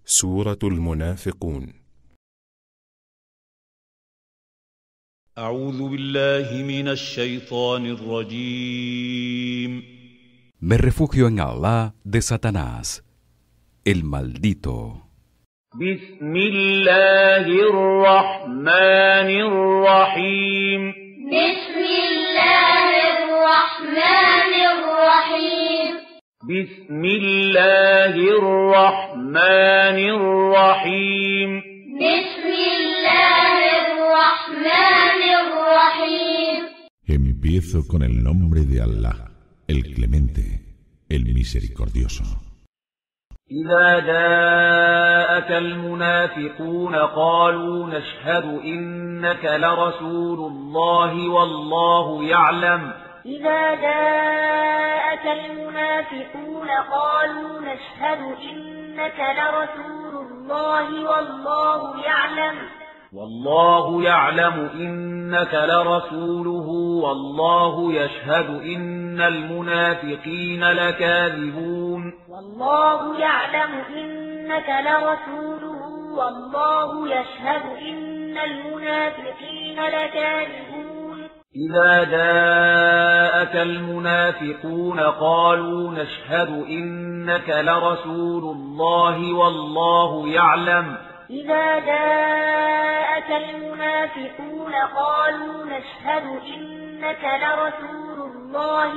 سورة المنافقون. أعوذ بالله من الشيطان الرجيم. Me refugio en Allah de Satanás, el maldito. بسم الله الرحمن الرحيم. بسم الله الرحمن الرحيم. بسم الله الرحمن الرحيم. بسم الله الرحمن الرحيم. Empiezo con el nombre de Allah, el Clemente, el Misericordioso. إذا جاءك المنافقون قالوا نشهد إنك لرسول الله والله يعلم. إذا جاءك المنافقون قالوا نشهد إنك لرسول الله والله يعلم إنك لرسوله والله يشهد إن المنافقين لكاذبون. والله يعلم إنك لرسوله والله يشهد إن المنافقين لكاذبون. إذا جاءك المنافقون قالوا نشهد إنك لرسول الله والله يعلم. إذا جاءك المنافقون قالوا نشهد إنك لرسول الله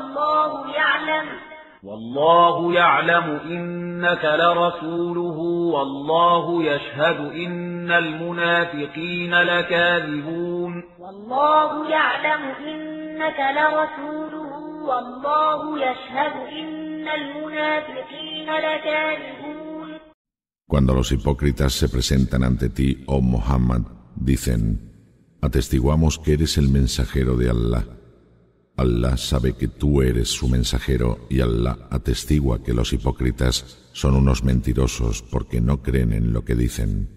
والله يعلم إنك لرسوله والله يشهد إن المنافقين لكاذبون. والله يعلم إنك لرسوله والله يشهد إن المنافقين لكاذبون. Cuando los hipócritas se presentan ante ti, oh Muhammad, dicen: atestiguamos que eres el mensajero de Allah. Allah sabe que tú eres su mensajero y Allah atestigua que los hipócritas son unos mentirosos porque no creen en lo que dicen.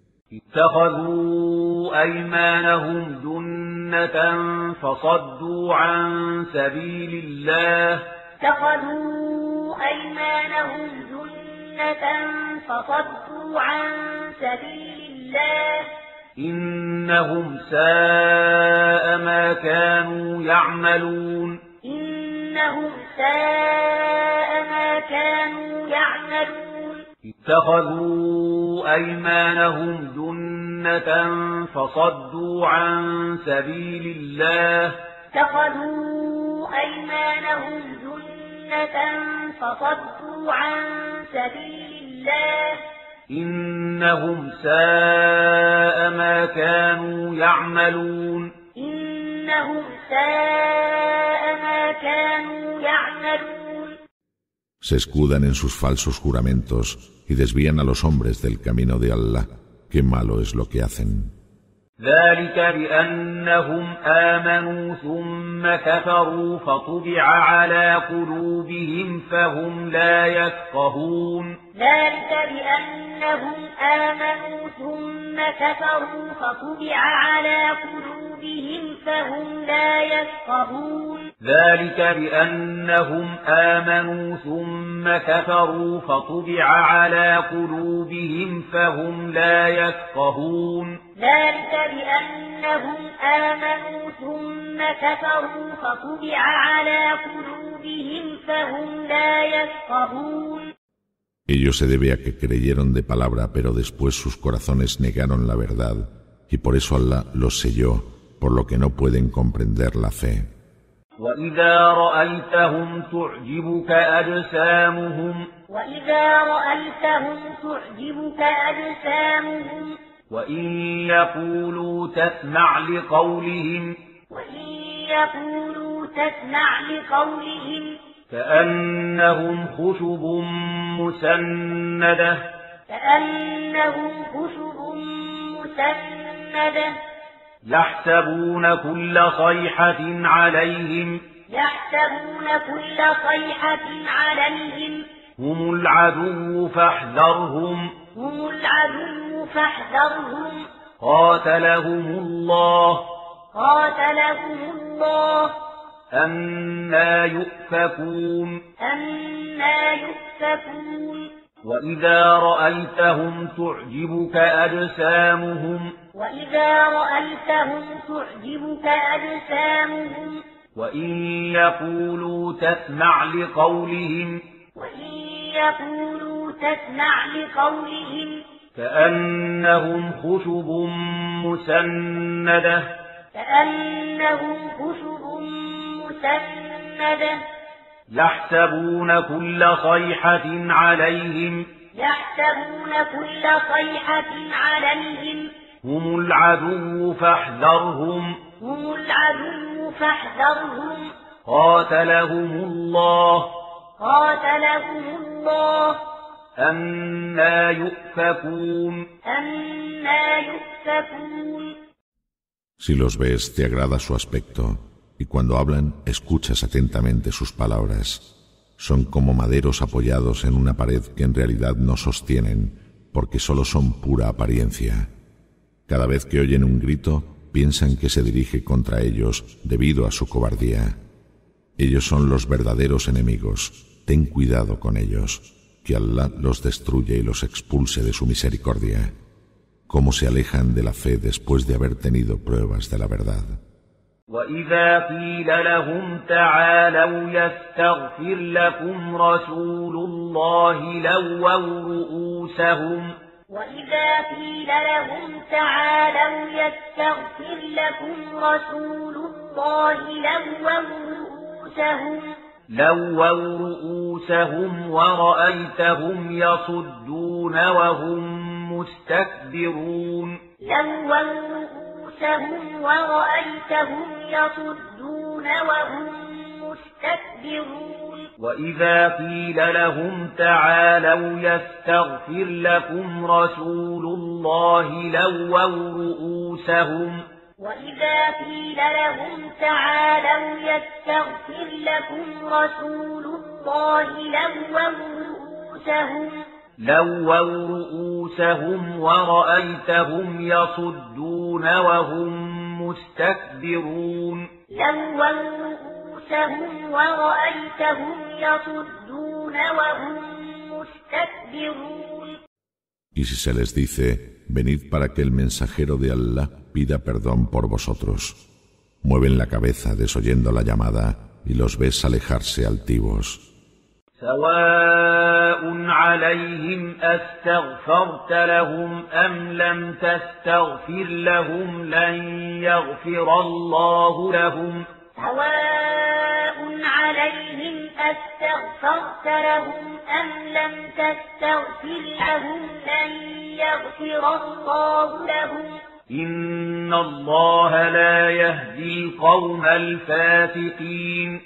اتخذوا أيمانهم جنة فصدوا عن سبيل الله. اتخذوا أيمانهم جنة فصدوا عن سبيل الله. إنهم ساء ما كانوا يعملون. إنهم ساء ما كانوا يعملون. اتخذوا أيمانهم جنة فصدوا عن سبيل الله. اتخذوا أيمانهم جنة فصدوا عن سبيل الله. إنهم ساء ما كانوا يعملون. إنهم ساء ما كانوا يعملون. Se escudan en sus falsos juramentos y desvían a los hombres del camino de Allah. Qué malo es lo que hacen. ذلك بأنهم آمنوا ثم كفروا فطبع على قلوبهم فهم لا يفقهون. ذلك بأنهم آمنوا ثم كفروا فطبع على قلوبهم فهم لا يفقهون. ذلك بأنهم آمنوا ثم كفروا فطبع على قلوبهم فهم لا يفقهون. ذلك بأنهم آمنوا ثم كفروا فطبع على قلوبهم فهم لا يفقهون. Ello se debe a que creyeron de palabra, pero después sus corazones negaron la verdad, y por eso Allah los selló, por lo que no pueden comprender la fe. وَإِذَا رَأَيْتَهُمْ تُعْجِبُكَ أَجْسَامُهُمْ وَإِنْ يَقُولُوا تَسْمَعْ لِقَوْلِهِمْ كأنهم خشب مسندة. يحسبون كل صيحة عليهم. هم العدو فاحذرهم. قاتلهم الله. أَنَّى يُؤْفَكُونَ. وإذا رأيتهم تعجبك أجسامهم وإن يقولوا تسمع لقولهم كأنهم خشب مسندة يحسبون كل صيحة عليهم هم العدو فاحذرهم قاتلهم الله أنى يؤفكون Si los ves, te agrada su aspecto, y cuando hablan, escuchas atentamente sus palabras. Son como maderos apoyados en una pared que en realidad no sostienen, porque solo son pura apariencia. Cada vez que oyen un grito, piensan que se dirige contra ellos debido a su cobardía. Ellos son los verdaderos enemigos. Ten cuidado con ellos, que Allah los destruye y los expulse de su misericordia. Cómo se alejan de la fe después de haber tenido pruebas de la verdad. وإذا قيل لهم تعالوا يستغفر لكم رسول الله لووا رؤوسهم ورأيتهم يصدون وهم مستكبرون وإذا قيل لهم تعالوا يستغفر لكم رسول الله لووا رؤوسهم ورأيتهم يصدون وهم مستكبرون Y si se les dice, venid para que el mensajero de Allah pida perdón por vosotros, mueven la cabeza desoyendo la llamada y los ves alejarse altivos. سواء عليهم أستغفرت لهم أم لم تستغفر لهم لن يغفر الله لهم إن الله لا يهدي القوم الفاسقين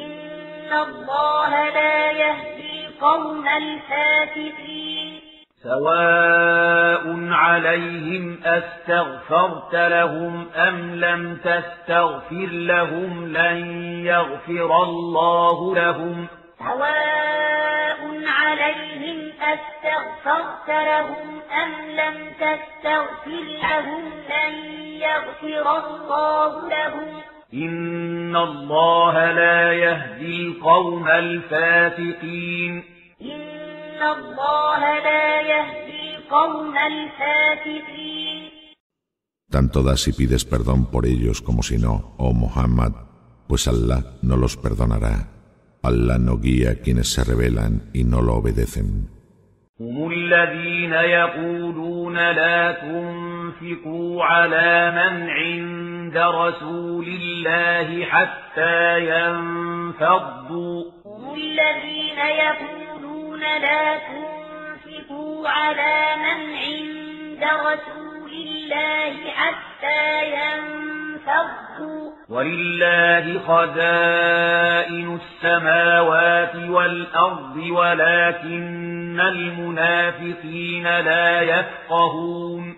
سواء عليهم أستغفرت لهم أم لم تستغفر لهم لن يغفر الله لهم إن الله لا يهدي القوم الفاسقين Tanto das y pides perdón por ellos como si no, oh Muhammad, pues Allah no los perdonará. Allah no guía a quienes se rebelan y no lo obedecen. هم الذين يقولون لا تنفقوا على من عند رسول الله حتى ينفضوا ولله خزائن السماوات والأرض ولكن المنافقين لا يفقهون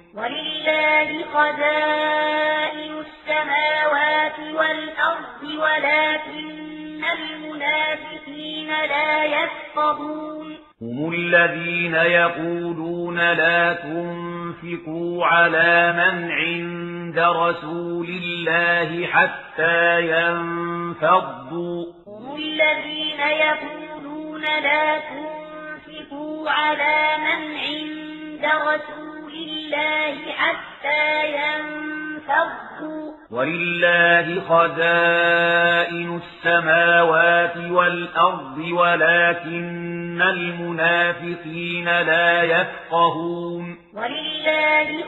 هم الذين يقولون لا تنفقوا على من عند رسول الله حتى ينفضوا تنفقوا على من عند رسول الله حتى ينفضوا ولله خزائن السماوات والأرض ولكن المنافقين لا يفقهون ولله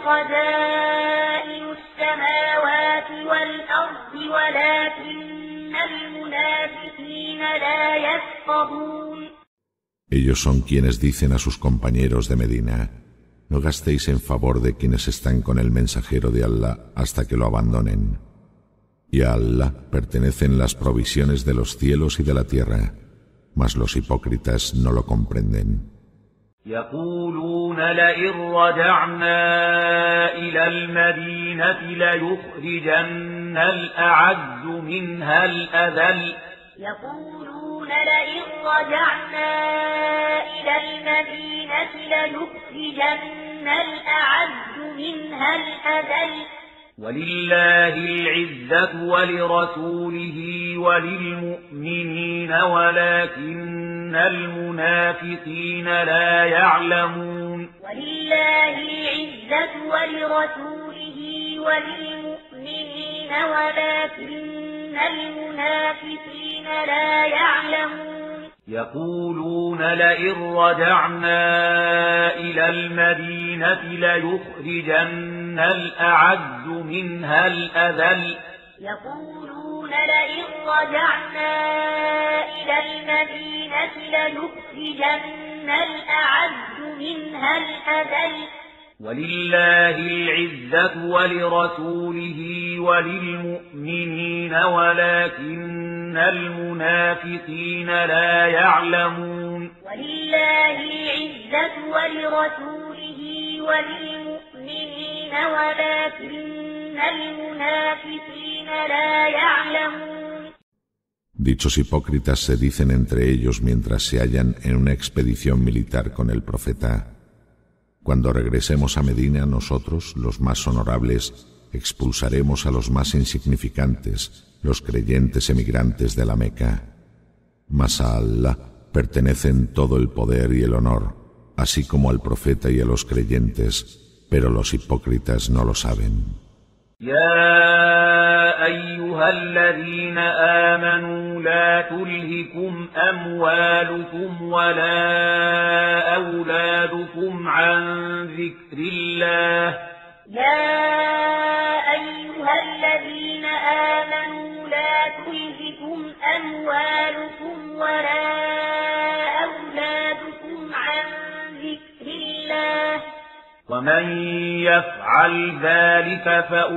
خزائن السماوات والأرض ولكن المنافقين لا يفقهون. Ellos son quienes dicen a sus compañeros de Medina: no gastéis en favor de quienes están con el mensajero de Allah hasta que lo abandonen. Y a Allah pertenecen las provisiones de los cielos y de la tierra, mas los hipócritas no lo comprenden. يقولون لئن رجعنا إلى المدينة ليخرجن الأعز منها الأذل يقولون لئن رجعنا إلى المدينة ليخرجن الأعز منها الأذل ولله العزة ولرسوله وللمؤمنين ولكن المنافقين لا يعلمون ولله العزة ولرسوله وللمؤمنين ولكن المنافقين لا يعلمون. يقولون لئن رجعنا إلى المدينة ليخرجن الأعز منها الأذل يقولون لئن رجعنا إلى المدينة ليخرجن الأعز منها الأذل ولله العزة ولرسوله وللمؤمنين ولكن المنافقين لا يعلمون ولله العزة ولرسوله وللمؤمنين ولكن المنافقين لا يعلمون. Dichos hipócritas se dicen entre ellos mientras se hallan en una expedición militar con el profeta: cuando regresemos a Medina, nosotros, los más honorables, expulsaremos a los más insignificantes, los creyentes emigrantes de la Meca. Mas a Allah pertenecen todo el poder y el honor, así como al profeta y a los creyentes, pero los hipócritas no lo saben. يا أيها الذين آمنوا لا تلهكم أموالكم ولا أولادكم عن ذكر الله يا أيها الذين آمنوا لا تلهكم أموالكم ولا أولادكم عن ذكر الله ومن يفعل ذلك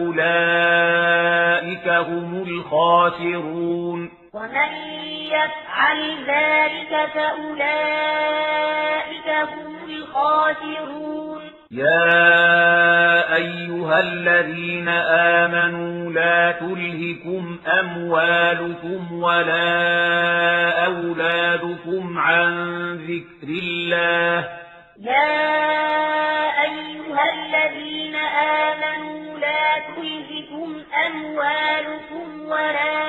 فأولئك هم الخاسرون ومن يفعل ذلك فأولئك هم الخاسرون. يا أيها الذين آمنوا لا تلهكم أموالكم ولا أولادكم عن ذكر الله يا أيها الذين آمنوا لا تلهكم أموالكم ولا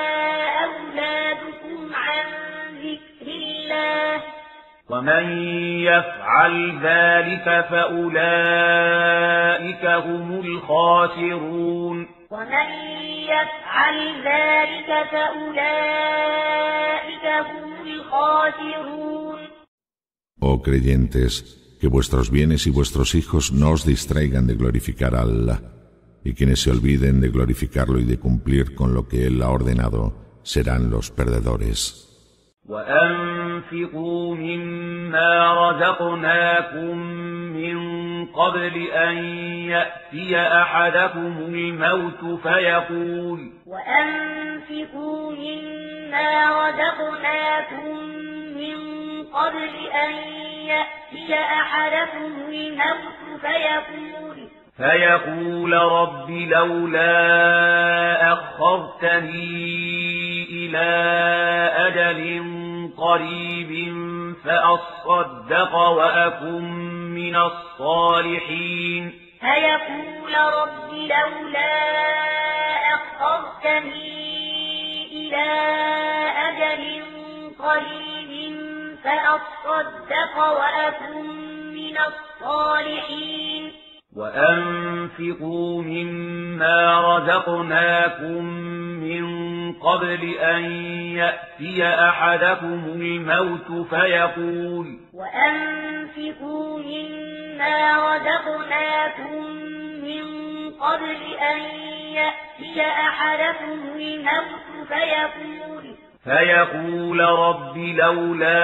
أولادكم عن ذكر الله ومن يفعل ذلك فأولئك هم الخاسرون ومن يفعل ذلك فأولئك هم الخاسرون. Oh creyentes, que vuestros bienes y vuestros hijos no os distraigan de glorificar a Allah, y quienes se olviden de glorificarlo y de cumplir con lo que Él ha ordenado serán los perdedores. وأنفقوا مما رزقناكم من قبل أن يأتي أحدكم الموت فيقول وأنفقوا مما رزقناكم من قبل أن يأتي أحدكم الموت فيقول رب لولا أخرتني إلى أجل قريب فأصدق وأكن من الصالحين فيقول رب لولا أخرتني إلى أجل قريب فأصدق وأكن من الصالحين وأنفقوا مما رزقناكم من قبل أن يأتي أحدكم الموت فيقول وأنفقوا مما رزقناكم من قبل أن يأتي أحدكم الموت فيقول رب لولا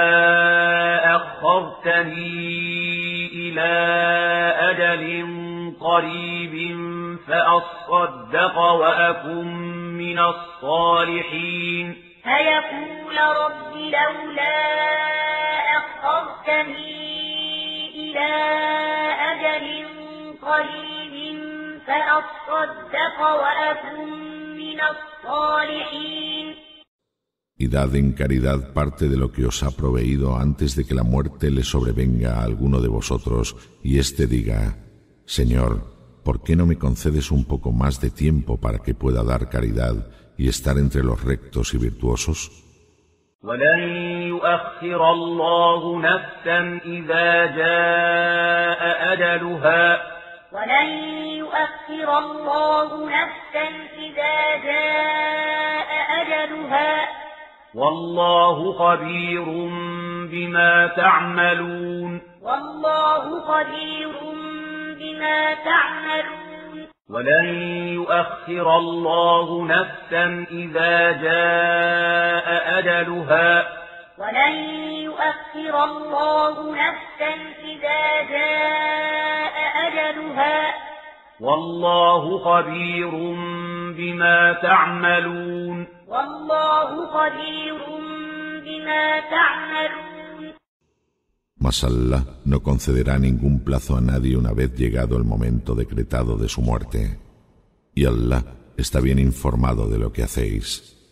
أخرتني إلى أجل قريب فأصدق وأكن من الصالحين فيقول رب لولا أخرتني إلى أجل قريب فأصدق وأكن من الصالحين Y dad en caridad parte de lo que os ha proveído antes de que la muerte le sobrevenga a alguno de vosotros y éste diga: Señor, ¿por qué no me concedes un poco más de tiempo para que pueda dar caridad y estar entre los rectos y virtuosos? ولن يؤخر الله نفسا إذا جاء أجلها ولن يؤخر الله نفسا إذا جاء أجلها والله خبير بما تعملون والله خبير بما تعملون ولن يؤخر الله نفسا إذا جاء أجلها ولن يؤخر الله نفسا إذا جاء أجلها والله خبير بما تعملون والله خبير بما تعملون Mas Allah no concederá ningún plazo a nadie una vez llegado el momento decretado de su muerte. Y Allah está bien informado de lo que hacéis.